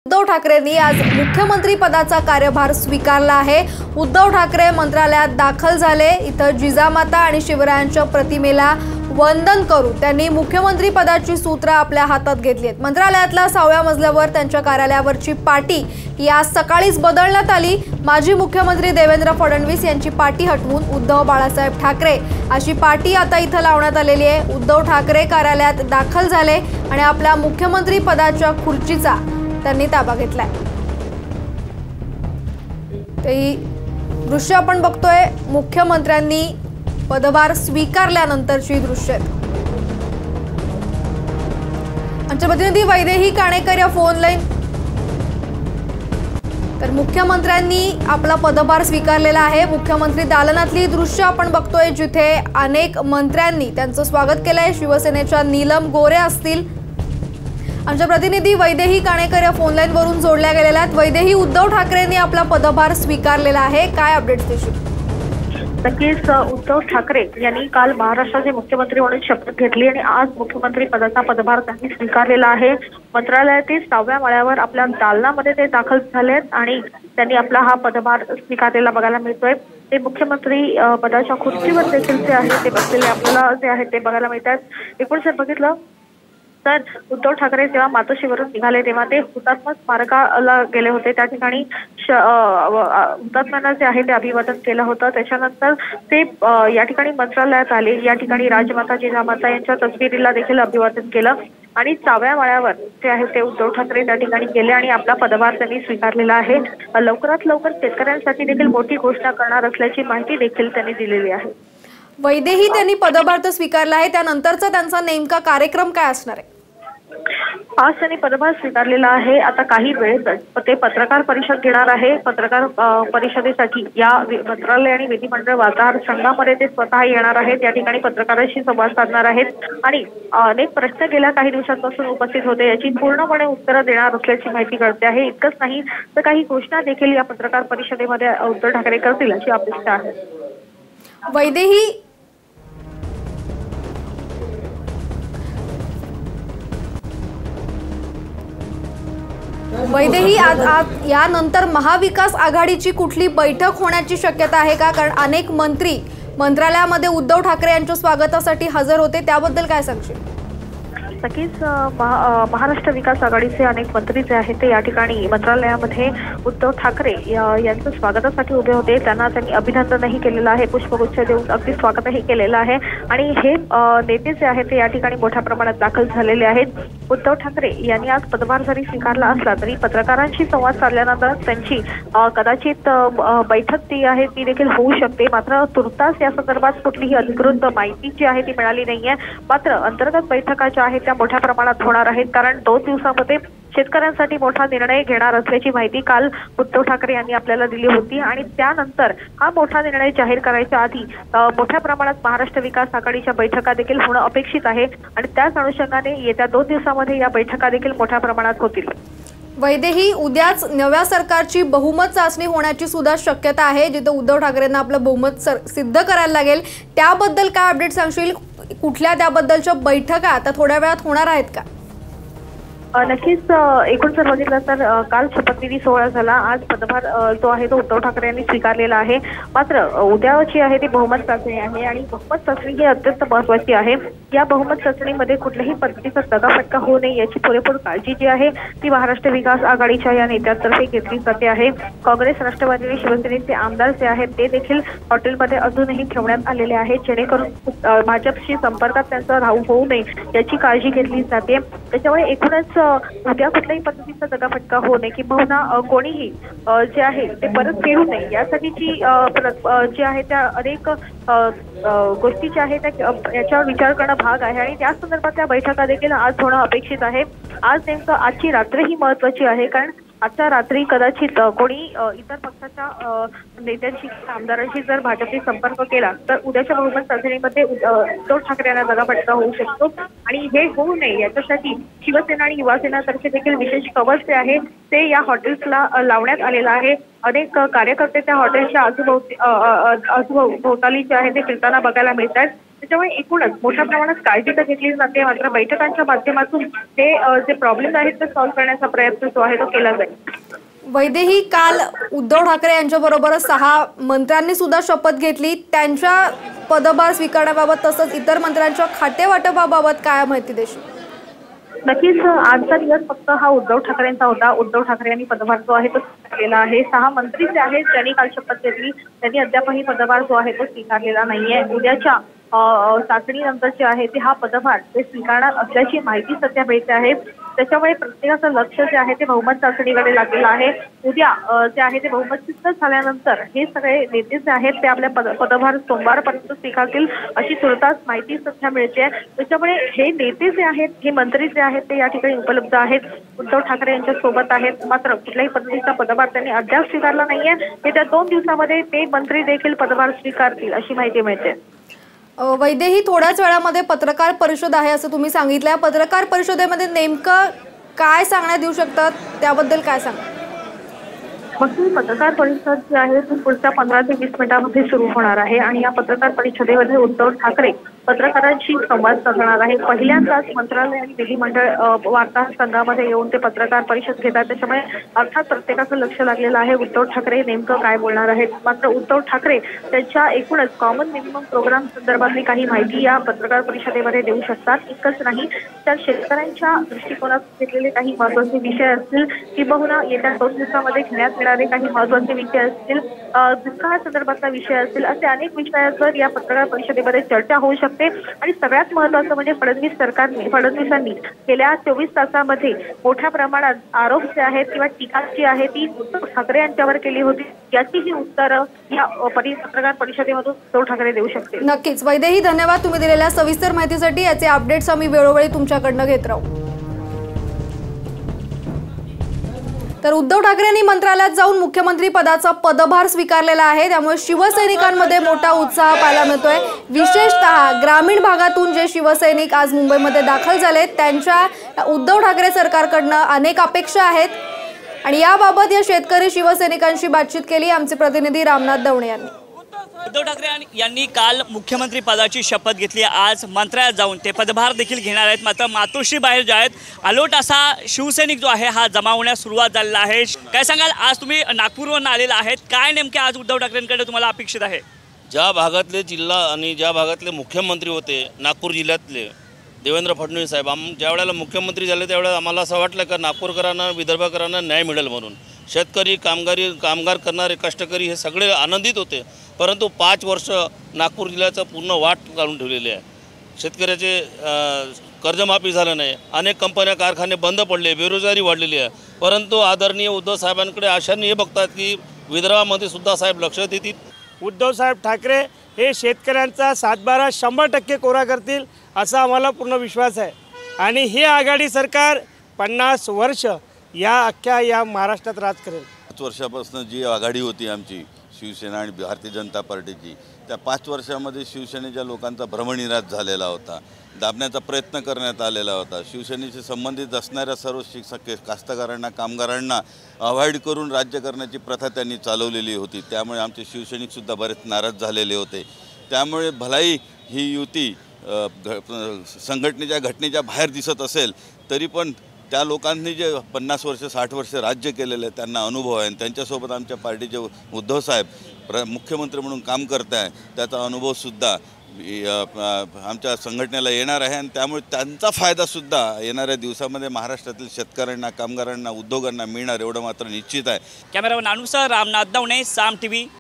उद्धव ठाकरेंनी आज मुख्यमंत्री पदाचा कार्यभार स्वीकारला आहे। उद्धव ठाकरे मंत्रालयात दाखल झाले। इथं जिजामाता आणि शिवरायांच्या प्रतिमेला वंदन करून त्यांनी मुख्यमंत्री पदाची सूत्रे आपल्या हातात घेतली आहेत। मंत्रालयातल्या 6व्या मजल्यावर त्यांच्या कार्यालयावरची पाटी ही आज सकाळीच बदलण्यात आली। माजी मुख्यमंत्री देवेंद्र फडणवीस यांची पाटी हटवून उद्धव बाळासाहेब ठाकरे अशी पाटी आता इथं लावण्यात आलेली आहे। उद्धव ठाकरे कार्यालयात दाखल झाले आणि आपल्या मुख्यमंत्री पदाच्या खुर्चीचा त्यांनी ताबा घेतलाय। ते दृश्य आपण बघतोय, मुख्यमंत्र्यांनी पदभार स्वीकारल्यानंतरची दृश्य आहेत। आमचे प्रतिनिधी वैदेही काणेकर या फोन लाईन। तर मुख्यमंत्र्यांनी आपला पदभार स्वीकारलेला आहे। मुख्यमंत्री दालनातली दृश्य आपण बघतोय, जिथे अनेक मंत्र्यांनी त्यांचं स्वागत केलंय। शिवसेनेच्या नीलम गोरे असतील। आमचे प्रतिनिधी वैदेही काणेकर या फोन लाईन वरून जोडल्या गेलेल्या आहेत। वैदेही, उद्धव ठाकरेंनी आपला पदभार स्वीकारलेला आहे, काय अपडेट्स देशील? नक्कीच उद्धव ठाकरे यांनी काल महाराष्ट्राचे मुख्यमंत्री म्हणून शपथ घेतली आणि आज मुख्यमंत्री पदाचा पदभार त्यांनी स्वीकारलेला आहे। मंत्रालयातील 6व्या माळ्यावर आपल्या दालनामध्ये ते दाखल झालेत आणि त्यांनी आपला हा पदभार स्वीकारलेला बघायला मिळतोय। ते मुख्यमंत्री पदाच्या खुर्चीवर देखील जे आहे ते बसलेले आपल्याला जे आहे ते बघायला मिळतात। एकूण जर बघितलं तर उद्धव ठाकरे जेव्हा मातोश्रीवरून निघाले तेव्हा ते हुतात्मा स्मारकाला गेले होते। त्या ठिकाणी हुतात्म्यांना जे आहे ते अभिवादन केलं होतं। त्याच्यानंतर ते या ठिकाणी मंत्रालयात आले। या ठिकाणी राजमाता जिजामाता यांच्या तस्वीरीला देखील अभिवादन केलं आणि 6व्या माळ्यावर जे आहे ते उद्धव ठाकरे त्या ठिकाणी गेले आणि आपला पदभार त्यांनी स्वीकारलेला आहे। लवकरात लवकर शेतकऱ्यांसाठी देखील मोठी घोषणा करणार असल्याची माहिती देखील त्यांनी दिलेली आहे। वैदेही, त्यांनी पदभार तर स्वीकारला आहे, त्यानंतरचा त्यांचा नेमका कार्यक्रम काय असणार आहे? आज त्यांनी पदभार स्वीकारलेला आहे। आता काही वेळेत ते पत्रकार परिषद घेणार आहे। पत्रकार परिषदेसाठी या मंत्रालय आणि विधिमंडळ वार्ताहर संघामध्ये ते स्वतः येणार आहेत। या ठिकाणी पत्रकारांशी संवाद साधणार आहेत आणि अनेक प्रश्न गेल्या काही दिवसांपासून उपस्थित होते, याची पूर्णपणे उत्तरं देणार असल्याची माहिती कळते आहे। इतकंच नाही तर काही घोषणा देखील या पत्रकार परिषदेमध्ये उद्धव ठाकरे करतील अशी अपेक्षा आहे। वैदेही, आज यानंतर महाविकास आघाडीची कुठली बैठक होण्याची शक्यता आहे का? कारण अनेक मंत्री मंत्रालयामध्ये उद्धव ठाकरे यांच्या स्वागतासाठी हजर होते, त्याबद्दल काय सांगशील? नक्कीच महाराष्ट्र विकास आघाडीचे अनेक मंत्री जे आहेत ते या ठिकाणी मंत्रालयामध्ये उद्धव ठाकरे यांचं स्वागतासाठी उभे होते। त्यांनी अभिनंदनही केलेलं आहे, पुष्पगुच्छ देऊन अगदी स्वागतही केलेलं आहे आणि हे नेते जे आहेत ते या ठिकाणी मोठ्या प्रमाणात दाखल झालेले आहेत। उद्धव ठाकरे यांनी आज पदभार जरी स्वीकारला असला तरी पत्रकारांशी संवाद साधल्यानंतर त्यांची कदाचित बैठक ती आहे ती देखील होऊ शकते। मात्र तुर्तास या संदर्भात कुठलीही अधिकृत माहिती जी आहे ती मिळाली नाहीये। मात्र अंतर्गत बैठका ज्या आहेत त्या मोठ्या प्रमाणात होणार आहेत, कारण 2 दिवसामध्ये शेतकऱ्यांसाठी मोठा निर्णय घेणार असल्याची माहिती काल उद्धव ठाकरे यांनी आपल्याला दिली होती आणि त्यानंतर हा मोठा निर्णय जाहीर करायच्या आधी मोठ्या प्रमाणात महाराष्ट्र विकास आघाडीच्या बैठका देखील होणं अपेक्षित आहे आणि त्याच अनुषंगाने येत्या 2 दिवसामध्ये या बैठका देखील मोठ्या प्रमाणात होतील। वैदेही, उद्याच नव्या सरकारची बहुमत चाचणी होण्याची सुद्धा शक्यता आहे, जिथे उद्धव ठाकरेंना आपलं बहुमत सिद्ध करायला लागेल, त्याबद्दल काय अपडेट सांगशील? कुठल्या त्याबद्दलच्या बैठका आता थोड्या वेळात होणार आहेत का? नक्कीच एकूण जर बघितलं तर काल शपथविधी सोहळा झाला। आज पदभार जो आहे तो उद्धव ठाकरे यांनी स्वीकारलेला आहे। मात्र उद्याची आहे ती बहुमत चाचणी आहे आणि बहुमत चाचणी ही अत्यंत महत्त्वाची आहे। या बहुमत चाचणीमध्ये कुठल्याही पद्धतीचा दगाफटका होऊ नये याची पुरेपूर काळजी जी आहे ती महाराष्ट्र विकास आघाडीच्या या नेत्यांतर्फे घेतली जाते आहे। काँग्रेस, राष्ट्रवादी आणि शिवसेनेचे आमदार जे आहेत ते देखील हॉटेलमध्ये अजूनही ठेवण्यात आलेले आहेत, जेणेकरून भाजपशी संपर्कात त्यांचा होऊ नये याची काळजी घेतली जाते। त्याच्यामुळे एकूणच उद्या कुठल्याही पद्धतीचा दगाफटका होऊ नये किंवा कोणीही जे आहे ते परत फिरू नये यासाठीची जे आहे त्या अनेक गोष्टी ज्या आहेत त्या याच्यावर विचार करणं भाग आहे आणि त्या संदर्भात त्या बैठका देखील आज होणं अपेक्षित आहे। आज नेमकं आजची रात्र ही महत्त्वाची आहे, कारण आजच्या रात्री कदाचित कोणी इतर पक्षाच्या नेत्यांशी आमदारांशी जर भाजपने संपर्क केला तर उद्याच्या बहुमत चाचणीमध्ये उद्धव ठाकरे यांना दगाफटका होऊ शकतो आणि हे होऊ नये याच्यासाठी शिवसेना आणि युवासेनातर्फे देखील विशेष कवच जे आहे ते या हॉटेल्सला लावण्यात आलेलं आहे। अनेक कार्यकर्ते त्या हॉटेलच्या आजूभोवताली जे आहे ते फिरताना बघायला मिळतात त्याच्यामुळे एकूणच मोठ्या प्रमाणात काळजी तर घेतली जाते, मात्र बैठकांच्या माध्यमातून हे जे प्रॉब्लेम आहेत ते सॉल्व्ह करण्याचा प्रयत्न जो आहे तो केला जाईल. वैदेही, काल उद्धव ठाकरे यांच्याबरोबर 6 मंत्र्यांनी सुद्धा शपथ घेतली. त्यांच्या पदभार स्वीकारण्याबाबत तसंच इतर मंत्र्यांच्या खातेवाटपाबाबत काय माहिती देशील? नक्कीच आजचा दिवस फक्त हा उद्धव ठाकरेंचा होता. उद्धव ठाकरे यांनी पदभार जो आहे तो स्वीकारलेला आहे. 6 मंत्री जे आहेत त्यांनी काल शपथ घेतली, त्यांनी अद्यापही पदभार जो आहे तो स्वीकारलेला नाहीये. उद्याच्या चाचणीनंतर जे आहे ते हा पदभार ते स्वीकारणार असल्याची माहिती सध्या मिळते आहे. त्याच्यामुळे प्रत्येकाचं लक्ष जे आहे ते बहुमत चाचणीकडे लागलेलं आहे. उद्या जे आहे ते बहुमत सिद्ध झाल्यानंतर हे सगळे नेते जे आहेत ते आपल्या पदभार सोमवारपर्यंत स्वीकारतील अशी तुर्तास माहिती सध्या मिळते. त्याच्यामुळे हे नेते जे आहेत, हे मंत्री जे आहेत ते या ठिकाणी उपलब्ध आहेत, उद्धव ठाकरे यांच्या सोबत आहेत. मात्र कुठल्याही पद्धतीचा पदभार त्यांनी अद्याप स्वीकारला नाहीये. येत्या 2 दिवसामध्ये ते मंत्री देखील पदभार स्वीकारतील अशी माहिती मिळते. वैदेही, थोड्याच वेळामध्ये पत्रकार परिषद आहे असं तुम्ही सांगितलं. पत्रकार परिषदेमध्ये नेमकं काय सांगण्यात येऊ शकतात, त्याबद्दल काय सांगा? मग ही पत्रकार परिषद जी आहे ती पुढच्या 15 ते 20 मिनिटांमध्ये सुरू होणार आहे आणि या पत्रकार परिषदेमध्ये उद्धव ठाकरे पत्रकारांशी संवाद साधणार आहे. पहिल्यांदाच मंत्रालय आणि विधिमंडळ वार्ताहर संघामध्ये येऊन ते पत्रकार परिषद घेतात. त्याच्यामुळे अर्थात प्रत्येकाचं लक्ष लागलेलं आहे उद्धव ठाकरे नेमकं काय बोलणार आहेत. मात्र उद्धव ठाकरे त्यांच्या एकूणच कॉमन मिनिमम प्रोग्राम संदर्भातली काही माहिती या पत्रकार परिषदेमध्ये देऊ शकतात. इतकंच नाही तर शेतकऱ्यांच्या दृष्टिकोनातून घेतलेले काही महत्त्वाचे विषय असतील किंबहुना येत्या 2 दिवसामध्ये घेण्यात येणारे काही महत्त्वाचे विषय असतील, दुष्काळासंदर्भातला विषय असतील, असे अनेक विषयांवर या पत्रकार परिषदेमध्ये चर्चा होऊ शकते. आणि सगळ्यात महत्त्वाचं म्हणजे फडणवीसांनी गेल्या 24 तासामध्ये मोठ्या प्रमाणात आरोप जे आहेत किंवा टीका जी आहे ती उद्धव ठाकरे यांच्यावर केली होती, याचीही उत्तरं या पत्रकार परिषदेमधून उद्धव ठाकरे देऊ शकतील. नक्कीच वैदेही, धन्यवाद तुम्ही दिलेल्या सविस्तर माहितीसाठी. याचे अपडेट्स आम्ही वेळोवेळी तुमच्याकडनं घेत राहू. तर उद्धव ठाकरेंनी मंत्रालयात जाऊन मुख्यमंत्री पदाचा पदभार स्वीकारलेला आहे. त्यामुळे शिवसैनिकांमध्ये मोठा उत्साह पाहायला मिळतोय. विशेषतः ग्रामीण भागातून जे शिवसैनिक आज मुंबईमध्ये दाखल झाले त्यांच्या उद्धव ठाकरे सरकारकडनं अनेक अपेक्षा आहेत आणि याबाबत या शेतकरी शिवसैनिकांशी बातचीत केली आमचे प्रतिनिधी रामनाथ दवणे यांनी. उद्धव ठाकरे यांनी काल मुख्यमंत्री पदाची शपथ घेतली. आज मंत्रालयात जाऊन ते पदभार देखील घेणार आहेत. मात्र मातोश्री बाहेर जे आहेत अलोट असा शिवसैनिक जो आहे हा जमा होण्यास सुरुवात झालेला आहे. काय सांगाल, आज तुम्ही नागपूरवरून आलेला आहेत, काय नेमके आज उद्धव ठाकरेंकडे तुम्हाला अपेक्षित आहे? ज्या भागातले जिल्हा आणि ज्या भागातले मुख्यमंत्री होते नागपूर जिल्ह्यातले देवेंद्र फडणवीस साहेब, ज्या वेळेला मुख्यमंत्री झाले त्यावेळेला आम्हाला असं वाटलं का नागपूरकरांना विदर्भकरांना न्याय मिळेल म्हणून. शेतकरी कामगार करणारे कष्टकरी हे सगळे आनंदित होते. परंतु 5 वर्ष नागपूर जिल्ह्याचं पूर्ण वाट काढून ठेवलेली आहे. शेतकऱ्याचे कर्जमाफी झालं नाही, अनेक कंपन्या कारखाने बंद पडले, बेरोजगारी वाढलेली आहे. परंतु आदरणीय उद्धव साहेबांकडे आशांनी हे बघतात की विदर्भामध्ये सुद्धा साहेब लक्ष देतील. उद्धव साहेब ठाकरे हे शेतकऱ्यांचा 7/12 100% कोरा करतील असा आम्हाला पूर्ण विश्वास आहे. आणि हे आघाडी सरकार 50 वर्ष या अख्ख्या या महाराष्ट्रात राज करेल. 5 वर्षापासून जी आघाडी होती आमची शिवसेना आणि भारतीय जनता पार्टीची, त्या 5 वर्षामध्ये शिवसेनेच्या लोकांचा भ्रमनिरास झालेला होता, दाबण्याचा प्रयत्न करण्यात आलेला होता. शिवसेनेशी संबंधित असणाऱ्या सर्व कास्तकारांना कामगारांना अवॉइड करून राज्य करण्याची प्रथा त्यांनी चालवलेली होती. त्यामुळे आमचे शिवसैनिकसुद्धा बरेच नाराज झालेले होते. त्यामुळे भलाई ही युती संघटनेच्या घटनेच्या बाहेर दिसत असेल तरी पण त्या लोकांनी जे 50 वर्ष 60 वर्ष राज्य केलेलं आहे त्यांना अनुभव आहे आणि त्यांच्यासोबत आमच्या पार्टीचे उद्धव साहेब मुख्यमंत्री म्हणून काम करत आहे, त्याचा अनुभवसुद्धा आमच्या संघटनेला येणार आहे आणि त्यामुळे त्यांचा फायदासुद्धा येणाऱ्या दिवसामध्ये महाराष्ट्रातील शेतकऱ्यांना कामगारांना उद्योगांना मिळणार एवढं मात्र निश्चित आहे. कॅमेरामन अनुसार रामनाथ दवणे, साम TV.